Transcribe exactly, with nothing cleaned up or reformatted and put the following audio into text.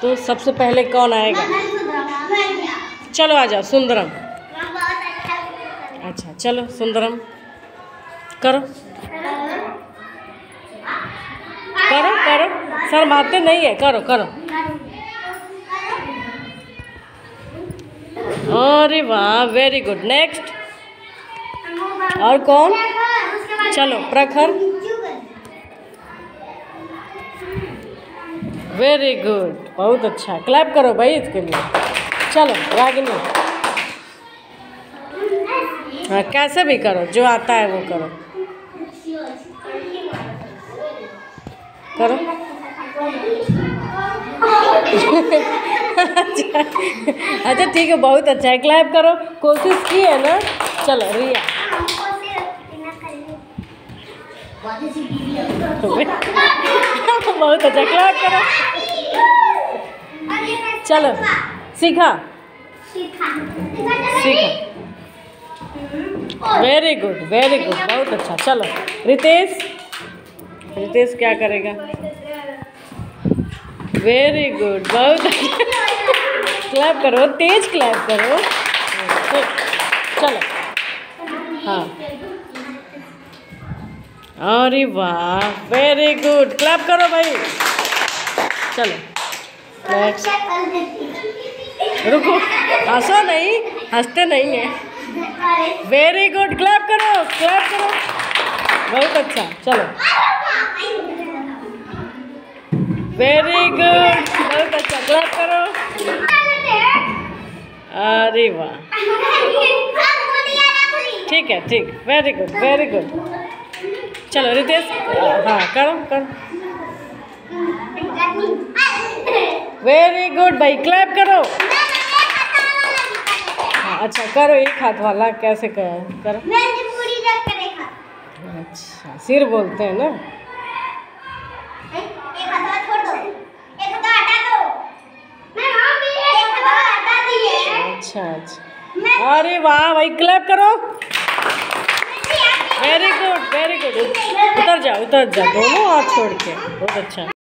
तो सबसे पहले कौन आएगा? चलो आ जाओ सुंदरम। अच्छा चलो सुंदरम करो करो करो, शर्माते नहीं है, करो करो। अरे वाह, वेरी गुड। नेक्स्ट और कौन? चलो प्रखर। वेरी गुड, बहुत अच्छा। क्लैप करो भाई इसके लिए। चलो रागिनी। हाँ कैसे भी करो, जो आता है वो करो करो। अच्छा अच्छा ठीक है, बहुत अच्छा है। क्लैप करो, कोशिश की है ना। चलो रिया। बहुत अच्छा, क्लैप करो। चलो सीखा सीखा। वेरी गुड वेरी गुड, बहुत अच्छा। चलो रितेश। रितेश क्या करेगा? वेरी गुड, बहुत अच्छा। क्लैप करो, तेज क्लैप करो। चलो हाँ, अरे वाह, वेरी गुड। क्लैप करो भाई। चलो नेक्स्ट। रुको, हंसो नहीं, हंसते नहीं है। वेरी गुड, क्लैप करो क्लैप करो, बहुत अच्छा। चलो वेरी गुड, बहुत अच्छा। क्लैप करो। अरे वाह, ठीक है ठीक, वेरी गुड वेरी गुड। चलो रितेश। हाँ करो करो। वेरी गुड भाई, क्लैप करो। हाँ अच्छा करो, एक हाथ वाला कैसे करो करो। अच्छा सिर बोलते हैं ना। अच्छा अच्छा, अरे वाह भाई, क्लैप करो। Very good very good. उतर जाओ उतर जाओ, दोनों हाथ छोड़ के, बहुत अच्छा।